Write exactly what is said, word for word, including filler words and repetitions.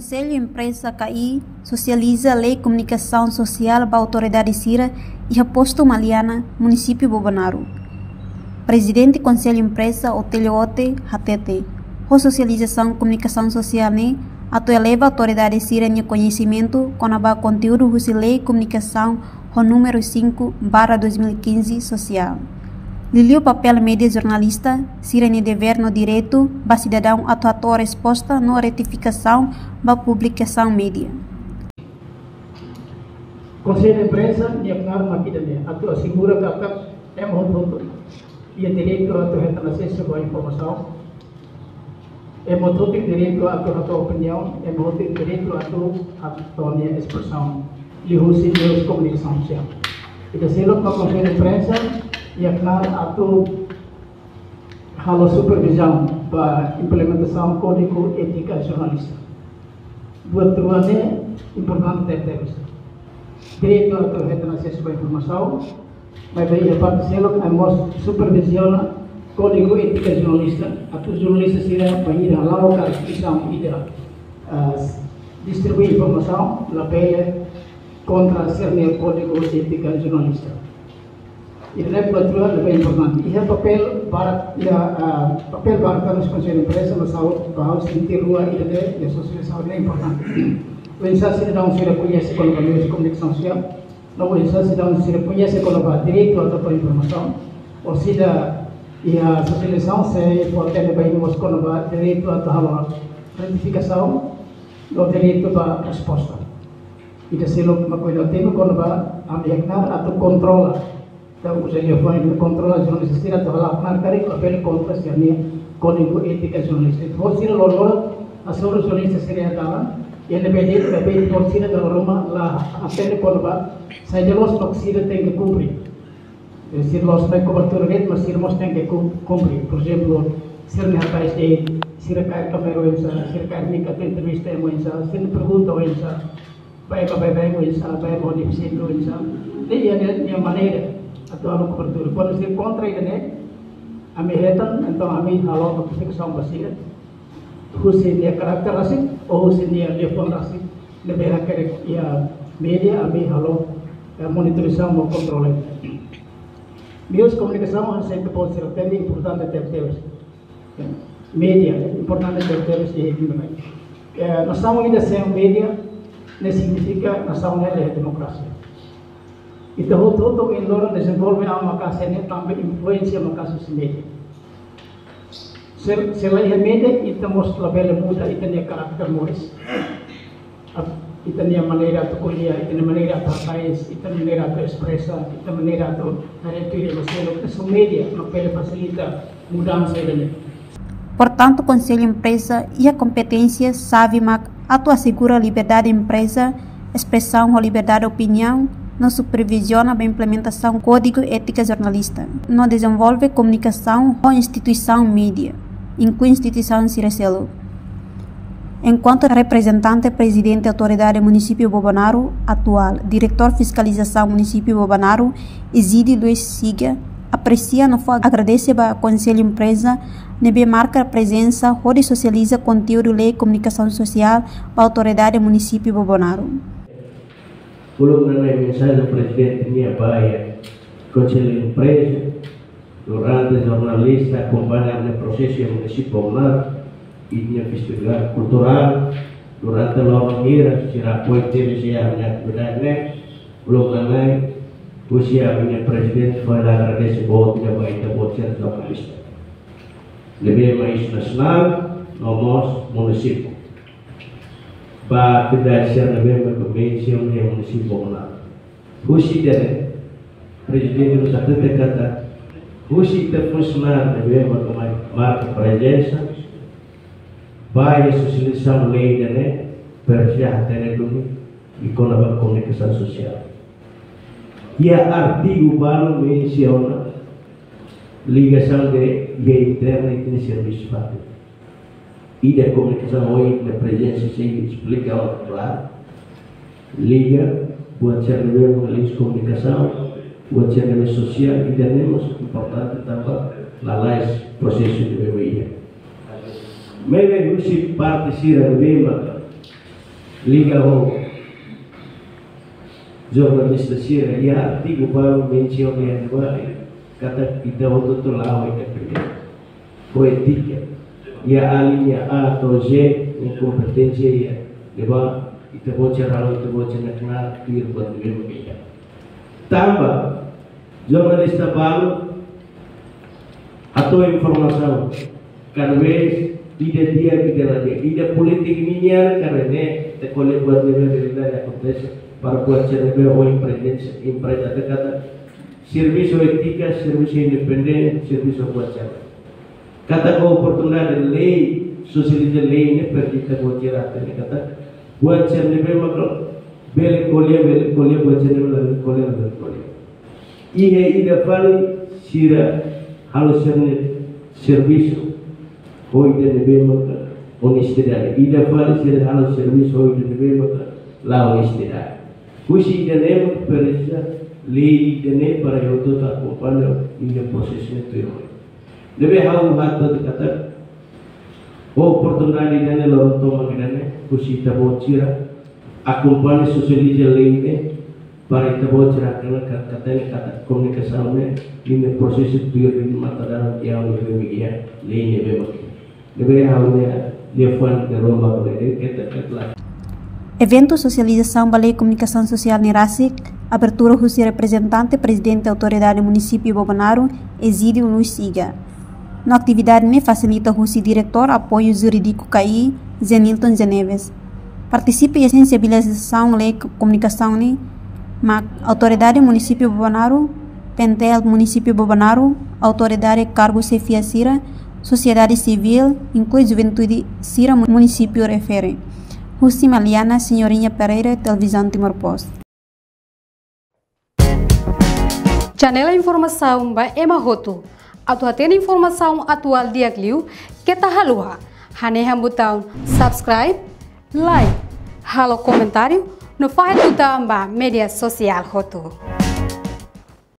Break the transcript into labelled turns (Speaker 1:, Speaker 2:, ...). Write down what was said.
Speaker 1: Conselho Empresa K I socializa a Lei de Comunicação Social para a Autoridade Cira e Raposto Maliana, município Bobonaro. Presidente do Conselho Empresa Otélio Ote Hatete. A socialização de comunicação social né, a eleva a Autoridade Cira em conhecimento com a conteúdo da Lei de Comunicação o número cinco barra dois mil e quinze social. Lili o papel média jornalista, Cira em dever no direito, para cidadão atuar resposta na retificação da publicação média.
Speaker 2: Conselho de Imprensa, dia kenal makidane, atau assegura que a é muito e o direito a ter acesso à informação, é muito direito a ter a opinião, é muito direito a ter a expressão, e o sistema de comunicação social. E desse lado, o Conselho de Imprensa ia kenal atau hal supervisão para implementação do Código Ética Jornalista. Buat tuannya importante ter isso. Direito a ter acesso à informação, mas daí a parte selok amos supervisiona Código Ética Jornalista. Atau jornalista sira bahir halau ka isam ida distribuir informação, lapela contra ser Código Ética Jornalista. Ini adalah lebih importante. Ia papel para ia papel para nos Conselho de Imprensa no saúde para os sentir rua e de de socialização é importante. O instância cidadão se reconhece como meio de comunicação social, não o instância cidadão se reconhece como direito à informação, ou seja, e a socialização se pode ter bem nos como direito à retificação, do direito à resposta. E desse logo uma coisa tem quando vai ambientar atau controla. Então, os elefantes controlam a jornalista, atau lakukan kari papel contra sini Código Ética Jornalista. Você não lorou a sua jornalista seria dalam, e na verdade papel você não dalam rumah lah apel korban. Saya los toksida tem que cumprir. Se los tem cobertura rede, mas se los tem que cumprir. Por exemplo, se não rapaz de se recair câmera ou se recair nem que entrevista é muito se não pergunta ou isso, vai vai vai ou isso, vai ou difícil ou isso. Daí é a maneira atau anu cobertura. Quando se contra ini, kami hetan, então kami halau notificação basir, husin dia karakter rasik, ou husin dia telefon rasik, lebih rakyat ya media kami halau monitorização ou controle. Meios de comunicação han sempre pode ser até importante ter teus. Media importante ter teus e gimana. Nós estamos ainda sem media, não significa nós estamos ainda democracia. Então, todo em Loro desenvolve a uma casa né também influência uma casa media. Se se lá é media, então mostra a bela muda e tem caráter mais. E tem a maneira de colher, e tem a maneira de país, e tem a maneira de expressar, e tem a maneira de retribuir você. Isso media, não pode facilitar mudança dele.
Speaker 1: Portanto, o Conselho Empresa e a competência sabe mas atua segura a liberdade de empresa, expressão ou liberdade de opinião. Não supervisiona a implementação do Código Ética Jornalista. Não desenvolve comunicação com instituição mídia, inclui instituição Cirecelo. Enquanto representante presidente da Autoridade Município Bobonaro atual, diretor de Fiscalização Município Bobonaro, Exídio Luiz Siga, aprecia no fogo, agradece ao Conselho Empresa, nebe marca a presença, onde socializa conteúdo da Lei de Comunicação Social para a Autoridade Município Bobonaro.
Speaker 3: Belum mengenai mensagem do presidente minha baia, Conselho de Empresa, durante jornalista acompanhar o processo no município Bobonaro e tinha festival cultural durante a longa gira, será poder ter a minha atividade, belum mengenai usia minha presidente foi lá agradecer buat minha baia da buat ser jornalista. Lebih mais nasional, nomor município. Para tidak share lebih berkomensi oleh município Bobonaro. Husi dari presiden itu satu kata, husi terfuncionar lebih berkomensi marca presença, baia socialização lei dane, persiah dane dulu, ikon apa komunikasi sosial. Ia artigo baru menciona ligação de internet e serviço público. E da comunicação hoje, da presença, se explica claro. Liga, buat ser lebih melalui comunicação, buat ser lebih sosial, e temos importante também lalai prosesso de B W I. Meve husi parte sira lebih liga o jornalista Sira ya artigo baru mention yang dua kata kita waktu itu lawan kita poetika ya alinya A atau Z yang kompetensi ya deba kita bocor hal itu bocor nak clear buat diri kita tambah jornalista baru atau informasi karena tidak dia tidak lagi tidak politik ini karena te kolej buat diri dari acontece para buat cerita o empresa empresa kata serviço etika serviço independente serviço buat cerita kata ko oportunidade lei socializa lei ne perdita buat cerita ini kata buat cerita makro bel kolej bel kolej buat cerita bel kolej bel kolej ihe ida fali sira harus serviço hoy de nebe honestidade ida fali sira harus serviço hoy de nebe la honestidade kusi ida nem perisa lei ida ne para eu to acompanhar no processo de hoy deve hau hato kata oportunidade ida ne loro to magane kusi ta bocira acompanhar socializa lei ne para ita bocira kana kata ne kata komunikasi ne no processo de hoy mata dalam yang lebih media lei ne be deve hau ne lefan de Roma de kita ketla.
Speaker 1: Evento Socialização Balei Comunicação Social Nirasik, abertura Russi representante presidente da autoridade município Bobonaro, Exídio Luiz Siga. Na atividade ne facilita Russi diretor apoio jurídico K I, Zenilton Zeneves. Participe em sensibilização lei comunicação ne, ma autoridade município Bobonaro, Pentel município Bobonaro, autoridade cargo Cefia Sira, sociedade civil, inclui juventude Sira município refere. Russi Maliana, Senhorinha Pereira, Televisão Timor-Poste.
Speaker 4: Janela informação ba Emma Roto. Atual tem informação atual dia Gliu, que tá halua. Haneham botão subscribe, like, halo comentário, no faz botão ba media social Roto.